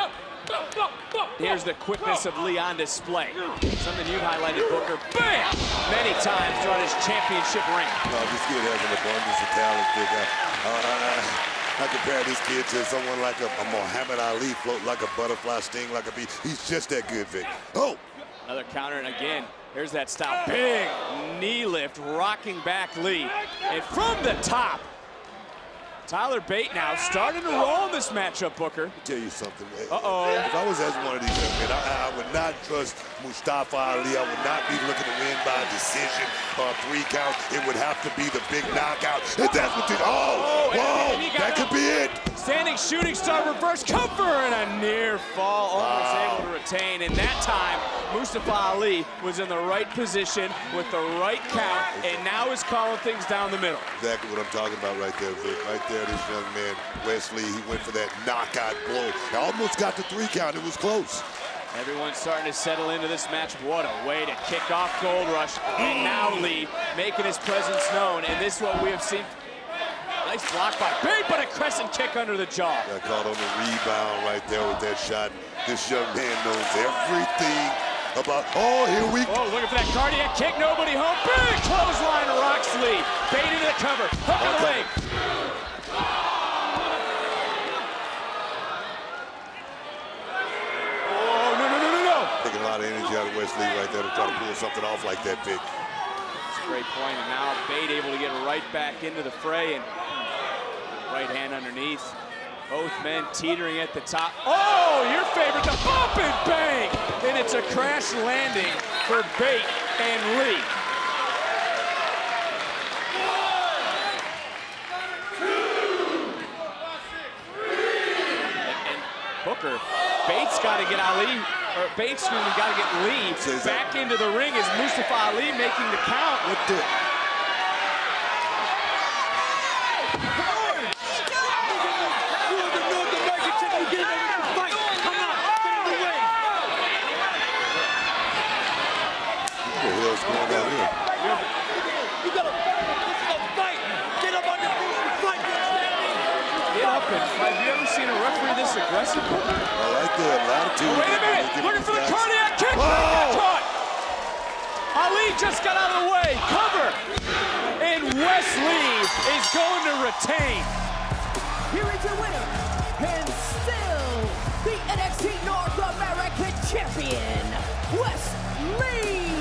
Here's the quickness of Lee on display. Something you've highlighted, Booker. Bam! Many times throughout his championship reign. No, this kid has an abundance of talent, Vic. I compare this kid to someone like a Muhammad Ali, float like a butterfly, sting like a bee. He's just that good, Vic. Oh! Another counter, and again, here's that style. Big knee lift, rocking back Lee. And from the top, Tyler Bate now starting to roll in this matchup, Booker. Let me tell you something. Uh-oh. If I was asking one of these young men, I would not trust Mustafa Ali. I would not be looking to win by decision or 3 count. It would have to be the big knockout. And that's what they, whoa, that could be it. Standing shooting star reverse cover and a near fall, almost able to retain. And that time, Mustafa Ali was in the right position with the right count, and now is calling things down the middle. Exactly what I'm talking about right there, Vic. Right there, this young man, Wes Lee, he went for that knockout blow. He almost got the 3 count. It was close. Everyone's starting to settle into this match. What a way to kick off Gold Rush. And now Lee making his presence known, and this is what we have seen. Nice block by Bate, but a crescent kick under the jaw. Got caught on the rebound right there with that shot. This young man knows everything about, here we go. Oh, looking for that cardiac kick, nobody home. Big clothesline rocks Lee. Bate into the cover, hook of the leg. Oh, no. Taking a lot of energy out of Wes Lee right there to try to pull something off like that, Vic. That's a great point, and now Bate able to get right back into the fray, and right hand underneath. Both men teetering at the top. Oh, your favorite, the bump and bang! And it's a crash landing for Bate and Lee. And Booker, Bates got to get Ali, or Bates got to get Lee back into the ring as Mustafa Ali making the count. What the? Have you ever seen a referee this aggressive? I like the latitude. Oh, wait a minute! Looking for the cardiac kick! Got caught! Ali just got out of the way. Cover! And Wes Lee is going to retain. Here is your winner, and still the NXT North American Champion, Wes Lee!